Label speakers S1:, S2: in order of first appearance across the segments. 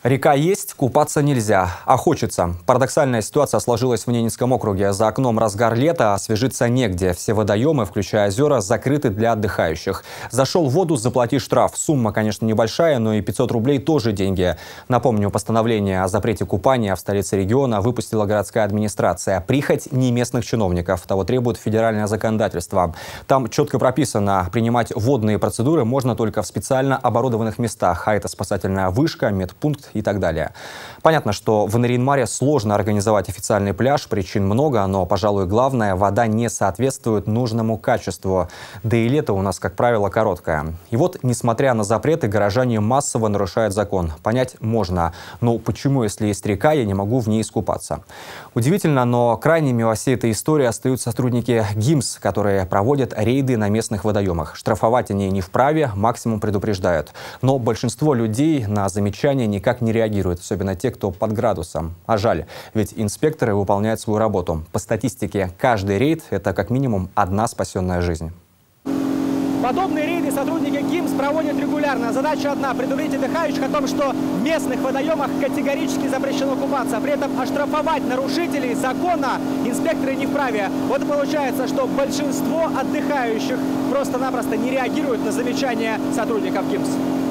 S1: Река есть, купаться нельзя, а хочется. Парадоксальная ситуация сложилась в Ненецком округе. За окном разгар лета, освежиться негде. Все водоемы, включая озера, закрыты для отдыхающих. Зашел в воду, заплати штраф. Сумма, конечно, небольшая, но и 500 рублей тоже деньги. Напомню, постановление о запрете купания в столице региона выпустила городская администрация. Прихоть не местных чиновников. Того требует федеральное законодательство. Там четко прописано, принимать водные процедуры можно только в специально оборудованных местах. А это спасательная вышка, медпункт и так далее. Понятно, что в Нарьян-Маре сложно организовать официальный пляж, причин много, но, пожалуй, главное, вода не соответствует нужному качеству. Да и лето у нас, как правило, короткое. И вот, несмотря на запреты, горожане массово нарушают закон. Понять можно. Но почему, если есть река, я не могу в ней искупаться? Удивительно, но крайними во всей этой истории остаются сотрудники ГИМС, которые проводят рейды на местных водоемах. Штрафовать они не вправе, максимум предупреждают. Но большинство людей на замечания никак не реагируют, особенно те, кто под градусом. А жаль, ведь инспекторы выполняют свою работу. По статистике, каждый рейд – это как минимум одна спасенная жизнь.
S2: Подобные рейды сотрудники ГИМС проводят регулярно. Задача одна – предупредить отдыхающих о том, что в местных водоемах категорически запрещено купаться. При этом оштрафовать нарушителей закона инспекторы не вправе. Вот и получается, что большинство отдыхающих просто-напросто не реагируют на замечания сотрудников ГИМС.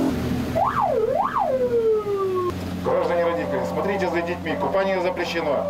S3: Граждане родители, смотрите за детьми, купание запрещено.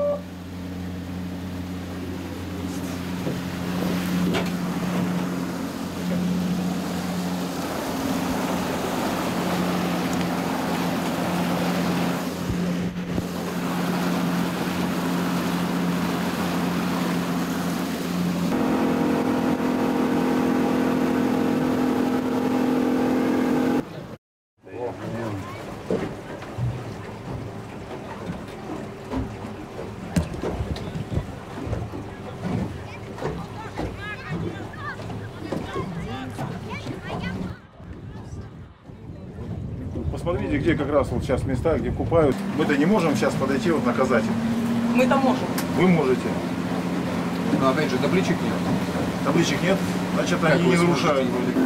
S3: Посмотрите, где как раз вот сейчас места, где купают. Мы-то не можем сейчас подойти, вот наказать их.
S4: Мы-то можем.
S3: Вы можете.
S5: Но опять же, табличек нет.
S3: Табличек нет, значит они не нарушают.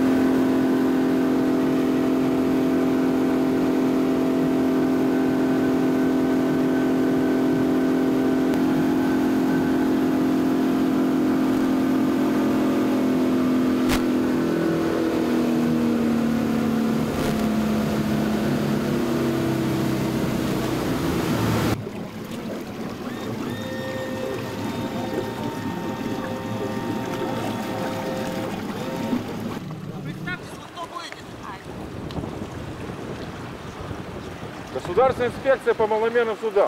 S3: Государственная инспекция по маломерным судам.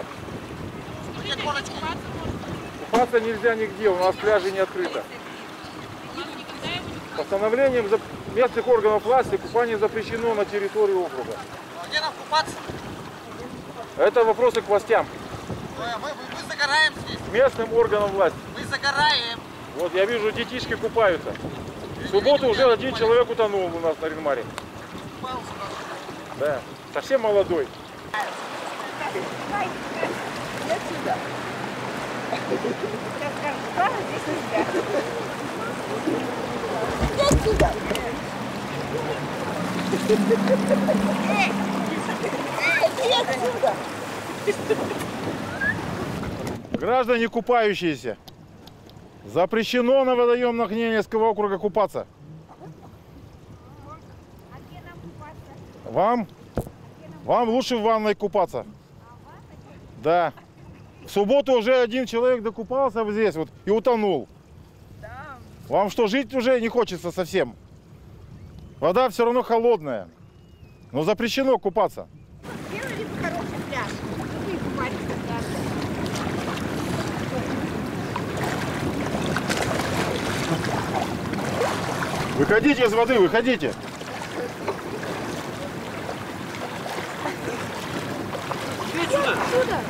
S3: Купаться нельзя нигде, у нас пляжи не открыто. Постановлением местных органов власти купание запрещено на территории округа.
S4: А где нам купаться?
S3: Это вопросы к властям.
S4: Мы загораем здесь.
S3: Местным органам власти.
S4: Мы загораем.
S3: Вот я вижу, детишки купаются. В субботу уже один человек утонул у нас на Нарьян-Маре. Да, совсем молодой.
S6: Отсюда. Сейчас скажут, правда, здесь нельзя. Отсюда. Отсюда.
S3: Граждане купающиеся, запрещено на водоемах Ненецкого округа купаться.
S6: А где нам купаться?
S3: Вам? Вам лучше в ванной купаться. Да. В субботу уже один человек докупался вот здесь вот и утонул.
S6: Да.
S3: Вам что, жить уже не хочется совсем? Вода все равно холодная. Но запрещено купаться.
S6: Сделали бы хороший пляж. Вы купались как-то.
S3: Выходите из воды, выходите.
S6: Отсюда.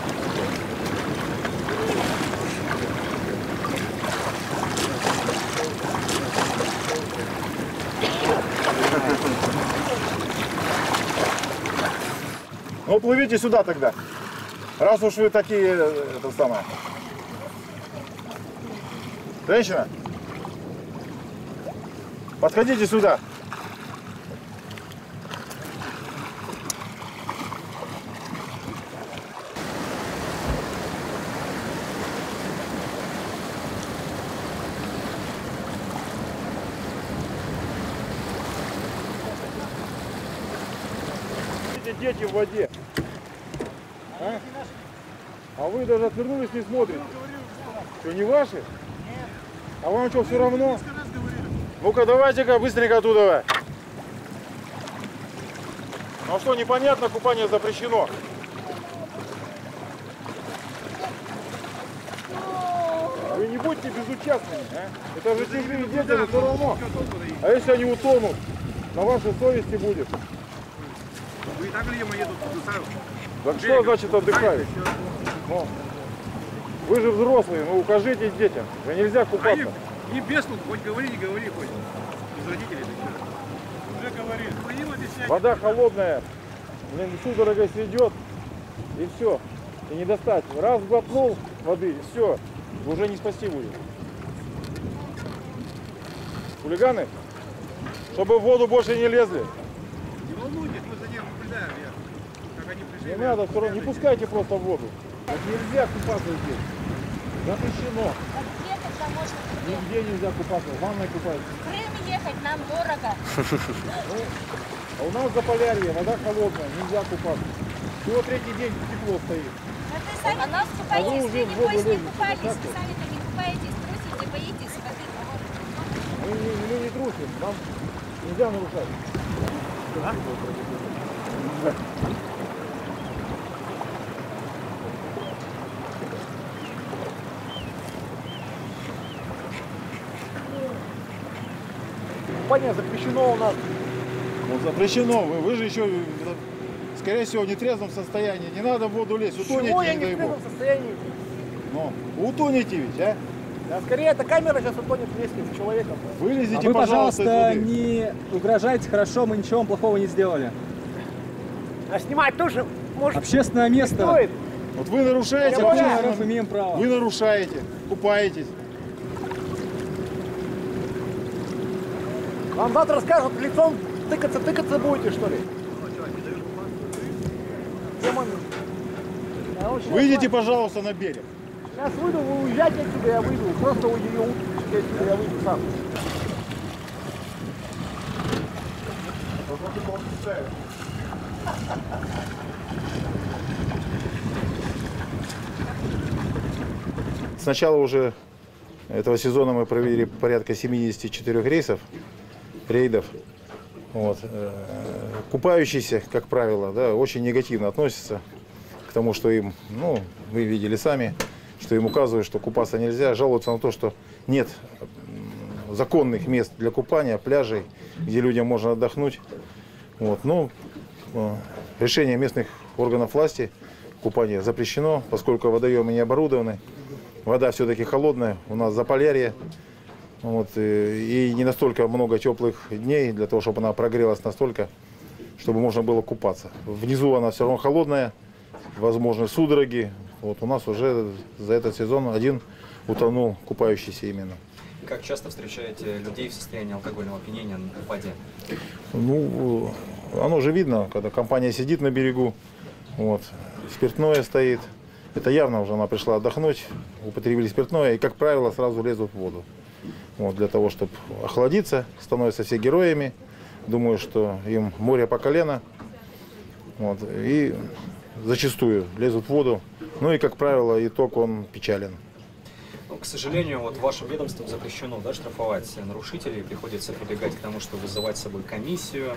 S3: Ну, плывите сюда тогда. Раз уж вы такие, это самое. Женщина, подходите сюда. дети в воде. А вы даже отвернулись, не смотрите. Что, не ваши? Нет. А вам что, все равно? Ну-ка, давайте-ка быстренько оттуда. Ну что, непонятно, купание запрещено. Вы не будьте безучастными, а? Это же чужие дети, но все равно. А если они утонут, на вашей совести будет.
S7: Вы и так людям едут отдыхают.
S3: Так что значит отдыхают? Ну, вы же взрослые, ну укажите детям, что нельзя купаться.
S7: Не без толку, хоть говори, не говори, хоть. Без родителей. Уже говорили.
S3: Вода холодная, блин, судорога сведет, и все. И не достать. Раз глотнул воды, и все. Уже не спасти будет. Хулиганы, чтобы в воду больше не лезли.
S7: Не волнуйтесь, мы за ним наблюдаем. Как они пришли.
S3: Не надо, все равно, не пускайте просто в воду. Вот нельзя купаться здесь. Запрещено.
S6: А где тогда можно в Крым?
S3: Нигде нельзя купаться, в ванной купаться.
S6: В Крым ехать нам дорого.
S3: А у нас Заполярье, вода холодная, нельзя купаться. Всего третий день тепло стоит.
S6: А нас
S3: А вы уже в воду лезете.
S6: Вы сами-то не купаетесь, трусите, боитесь воды.
S3: Мы не трусим, нам нельзя нарушать.
S2: Купание запрещено у нас.
S3: Ну, запрещено, вы же еще, скорее всего, в нетрезвом состоянии. Не надо в воду лезть, утонете,
S2: Чего я
S3: не
S2: не
S3: дай
S2: в
S3: бог.
S2: трезвом состоянии?
S3: Ну, утонете ведь, а?
S2: Да, скорее, эта камера сейчас утонет вместе с человеком.
S3: Вылезите,
S2: А вы,
S3: пожалуйста,
S2: пожалуйста,
S3: из воды.
S2: не угрожайте, хорошо, мы ничего вам плохого не сделали. А снимать тоже может. Общественное место.
S3: Вот вы нарушаете,
S2: Мы
S3: общественное-
S2: имеем право.
S3: вы нарушаете, купаетесь.
S2: Вам завтра скажут, лицом тыкаться будете, что ли?
S3: Выйдите, пожалуйста, на берег.
S2: Сейчас выйду, вы уезжайте отсюда, я выйду. Просто вы ее уточите отсюда, я выйду сам.
S3: С начала уже этого сезона мы провели порядка 74 рейсов, рейдов. Вот. Купающиеся, как правило, да, очень негативно относятся к тому, что им, ну, вы видели сами, что им указывают, что купаться нельзя, жалуются на то, что нет законных мест для купания, пляжей, где людям можно отдохнуть. Вот. Но решение местных органов власти, купание запрещено, поскольку водоемы не оборудованы. Вода все-таки холодная, у нас Заполярье. Вот, и не настолько много теплых дней для того, чтобы она прогрелась настолько, чтобы можно было купаться. Внизу она все равно холодная, возможны судороги. Вот у нас уже за этот сезон один утонул, купающийся именно.
S1: Как часто встречаете людей в состоянии алкогольного опьянения в воде?
S3: Ну, оно же видно, когда компания сидит на берегу, вот, спиртное стоит. Это явно уже она пришла отдохнуть, употребили спиртное и, как правило, сразу лезут в воду. Вот, для того, чтобы охладиться, становятся все героями. Думаю, что им море по колено. Вот, и зачастую лезут в воду. Ну и, как правило, итог он печален.
S1: Ну, к сожалению, вот вашим ведомством запрещено, да, штрафовать нарушителей. Приходится прибегать к тому, что вызывать с собой комиссию.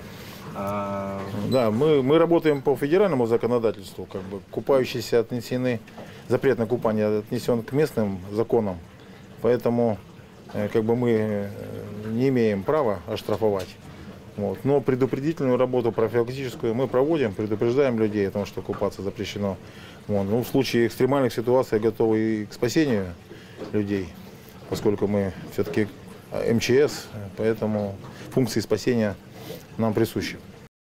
S3: Да, мы работаем по федеральному законодательству. Как бы, купающиеся отнесены, запрет на купание отнесен к местным законам. Поэтому как бы, мы не имеем права оштрафовать. Вот. Но предупредительную работу профилактическую мы проводим, предупреждаем людей о том, что купаться запрещено. Вот. Ну, в случае экстремальных ситуаций готовы и к спасению людей, поскольку мы все-таки МЧС, поэтому функции спасения нам присущи.